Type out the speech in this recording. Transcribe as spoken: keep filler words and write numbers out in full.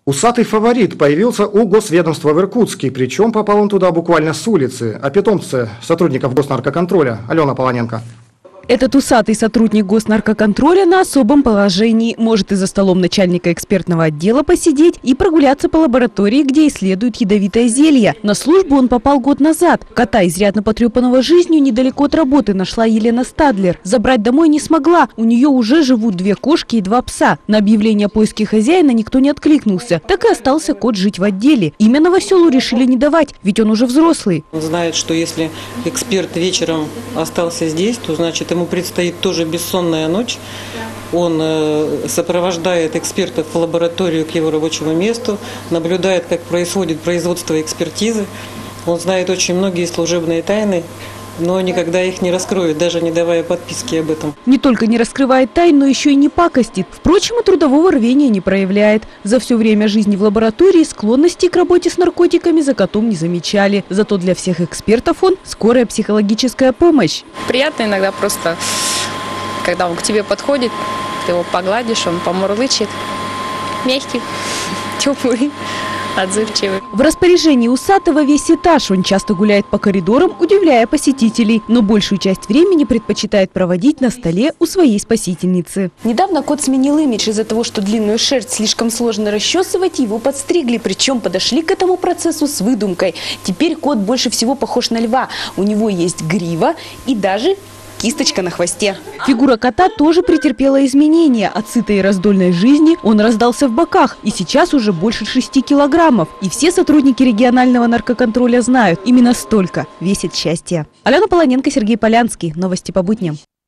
Усатый фаворит появился у госведомства в Иркутске, причем попал он туда буквально с улицы. О питомце сотрудников госнаркоконтроля. Алена Полоненко. Этот усатый сотрудник госнаркоконтроля на особом положении. Может и за столом начальника экспертного отдела посидеть и прогуляться по лаборатории, где исследуют ядовитое зелье. На службу он попал год назад. Кота, изрядно потрепанного жизнью, недалеко от работы нашла Елена Стадлер. Забрать домой не смогла. У нее уже живут две кошки и два пса. На объявление о поиске хозяина никто не откликнулся. Так и остался кот жить в отделе. Имя новоселу решили не давать, ведь он уже взрослый. Он знает, что если эксперт вечером остался здесь, то значит ему предстоит тоже бессонная ночь. Он сопровождает экспертов в лабораторию к его рабочему месту, наблюдает, как происходит производство экспертизы. Он знает очень многие служебные тайны, но никогда их не раскроет, даже не давая подписки об этом. Не только не раскрывает тайн, но еще и не пакостит. Впрочем, и трудового рвения не проявляет. За все время жизни в лаборатории склонности к работе с наркотиками за котом не замечали. Зато для всех экспертов он – скорая психологическая помощь. Приятно иногда просто, когда он к тебе подходит, ты его погладишь, он помурлычет. Мягкий, теплый, отзывчивый. В распоряжении усатого весь этаж. Он часто гуляет по коридорам, удивляя посетителей, но большую часть времени предпочитает проводить на столе у своей спасительницы. Недавно кот сменил имидж из-за того, что длинную шерсть слишком сложно расчесывать, его подстригли. Причем подошли к этому процессу с выдумкой. Теперь кот больше всего похож на льва. У него есть грива и даже кисточка на хвосте. Фигура кота тоже претерпела изменения. От сытой и раздольной жизни он раздался в боках и сейчас уже больше шести килограммов. И все сотрудники регионального наркоконтроля знают, именно столько весит счастье. Алена Полоненко, Сергей Полянский. Новости по будням.